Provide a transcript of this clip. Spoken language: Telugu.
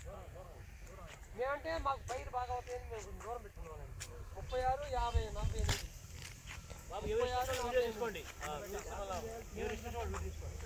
మేమంటే మాకు పైరు బాగా అవుతాయని మేము దూరం పెట్టుకున్నాం 36, 50, 48. 36, 48 తీసుకోండి.